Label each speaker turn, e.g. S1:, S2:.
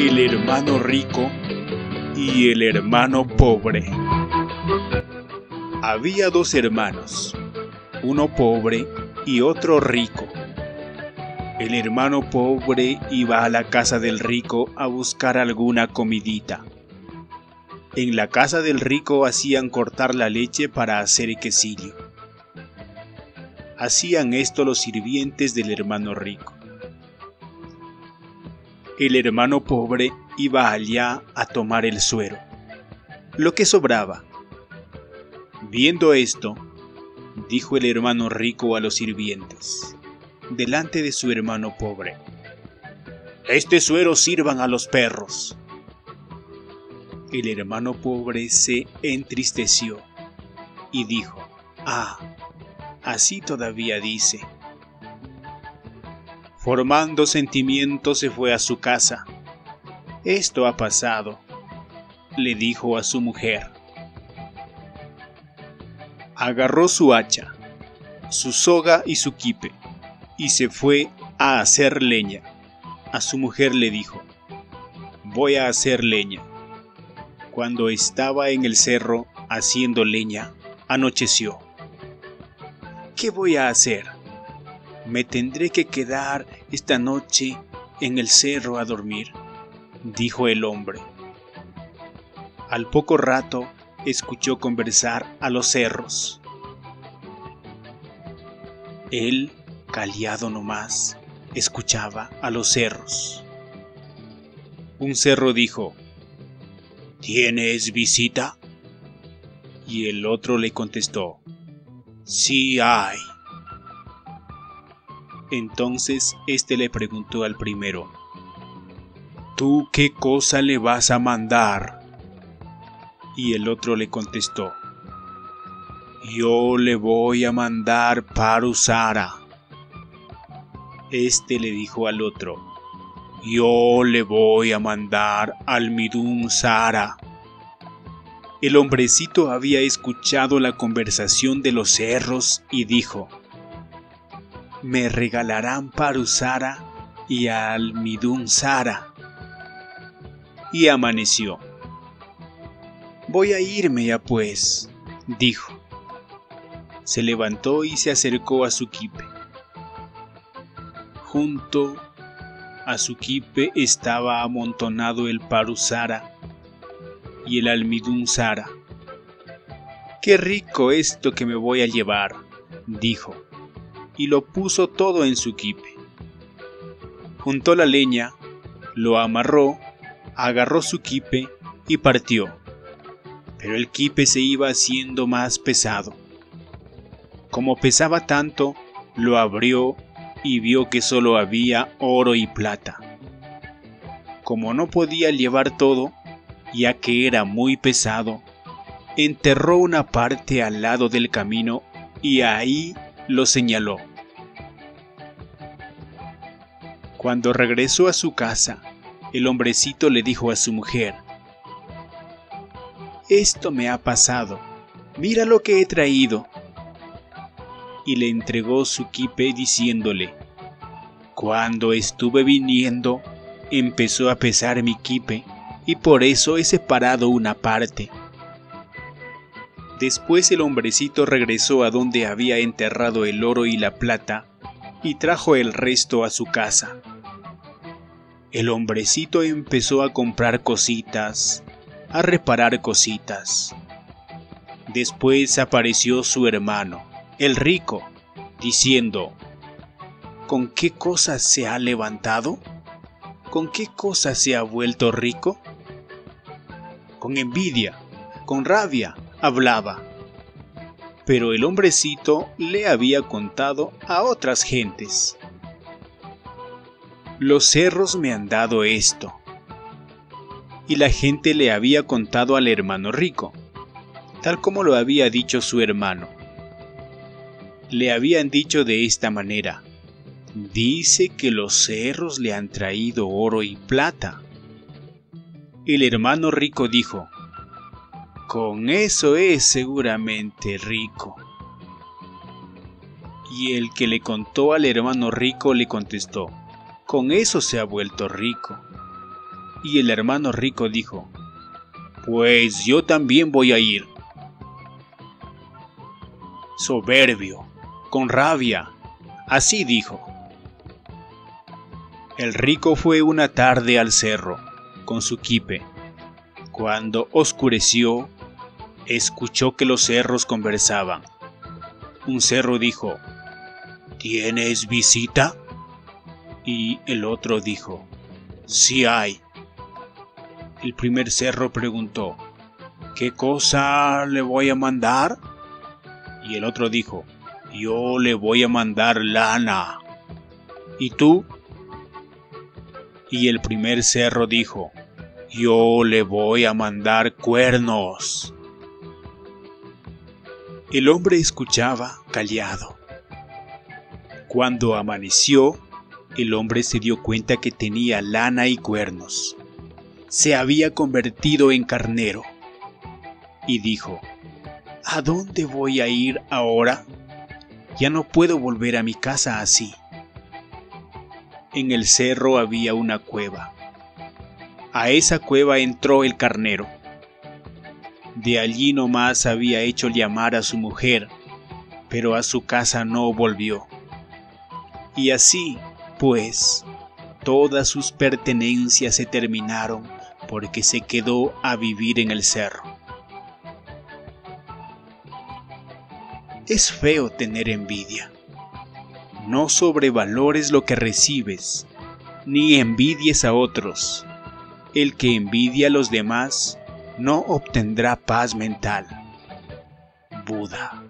S1: el hermano rico y el hermano pobre. Había dos hermanos, uno pobre y otro rico. El hermano pobre iba a la casa del rico a buscar alguna comidita. En la casa del rico hacían cortar la leche para hacer quesillo. Hacían esto los sirvientes del hermano rico. El hermano pobre iba allá a tomar el suero, lo que sobraba. Viendo esto, dijo el hermano rico a los sirvientes, delante de su hermano pobre: «Este suero sirvan a los perros». El hermano pobre se entristeció y dijo: «Ah, así todavía dice». Formando sentimientos se fue a su casa. «Esto ha pasado», le dijo a su mujer. Agarró su hacha, su soga y su quipe, y se fue a hacer leña. A su mujer le dijo: «Voy a hacer leña». Cuando estaba en el cerro haciendo leña, anocheció. «¿Qué voy a hacer? Me tendré que quedar esta noche en el cerro a dormir», dijo el hombre. Al poco rato escuchó conversar a los cerros. Él, callado nomás, escuchaba a los cerros. Un cerro dijo: «¿Tienes visita?». Y el otro le contestó: «Sí hay». Entonces éste le preguntó al primero: «¿Tú qué cosa le vas a mandar?». Y el otro le contestó: «Yo le voy a mandar parusara». Este le dijo al otro: «Yo le voy a mandar almidún sara». El hombrecito había escuchado la conversación de los cerros y dijo: «Me regalarán parusara y almidún sara». Y amaneció. «Voy a irme ya pues», dijo. Se levantó y se acercó a su quipe. Junto a su quipe estaba amontonado el parusara y el almidún sara. «Qué rico esto que me voy a llevar», dijo, y lo puso todo en su quipe. Juntó la leña, lo amarró, agarró su quipe y partió. Pero el quipe se iba haciendo más pesado. Como pesaba tanto, lo abrió y vio que solo había oro y plata. Como no podía llevar todo, ya que era muy pesado, enterró una parte al lado del camino y ahí lo señaló. Cuando regresó a su casa, el hombrecito le dijo a su mujer: «Esto me ha pasado, mira lo que he traído». Y le entregó su quipe diciéndole: «Cuando estuve viniendo, empezó a pesar mi quipe y por eso he separado una parte». Después el hombrecito regresó a donde había enterrado el oro y la plata y trajo el resto a su casa. El hombrecito empezó a comprar cositas, a reparar cositas. Después apareció su hermano, el rico, diciendo: «¿Con qué cosas se ha levantado? ¿Con qué cosas se ha vuelto rico?». Con envidia, con rabia, hablaba. Pero el hombrecito le había contado a otras gentes: «Los cerros me han dado esto». Y la gente le había contado al hermano rico, tal como lo había dicho su hermano. Le habían dicho de esta manera: «Dice que los cerros le han traído oro y plata». El hermano rico dijo: «Con eso es seguramente rico». Y el que le contó al hermano rico le contestó: «Con eso se ha vuelto rico». Y el hermano rico dijo: pues yo también voy a ir. Soberbio, con rabia, así dijo. El rico fue una tarde al cerro con su quipe. Cuando oscureció, escuchó que los cerros conversaban. Un cerro dijo: ¿tienes visita? Y el otro dijo: sí hay. El primer cerro preguntó: ¿qué cosa le voy a mandar? Y el otro dijo: yo le voy a mandar lana. ¿Y tú? Y el primer cerro dijo: yo le voy a mandar cuernos. El hombre escuchaba callado. Cuando amaneció, el hombre se dio cuenta que tenía lana y cuernos. Se había convertido en carnero. Y dijo: ¿a dónde voy a ir ahora? Ya no puedo volver a mi casa así. En el cerro había una cueva. A esa cueva entró el carnero. De allí nomás había hecho llamar a su mujer, pero a su casa no volvió. Y así, pues, todas sus pertenencias se terminaron porque se quedó a vivir en el cerro. Es feo tener envidia. No sobrevalores lo que recibes, ni envidies a otros. El que envidia a los demás no obtendrá paz mental. Buda.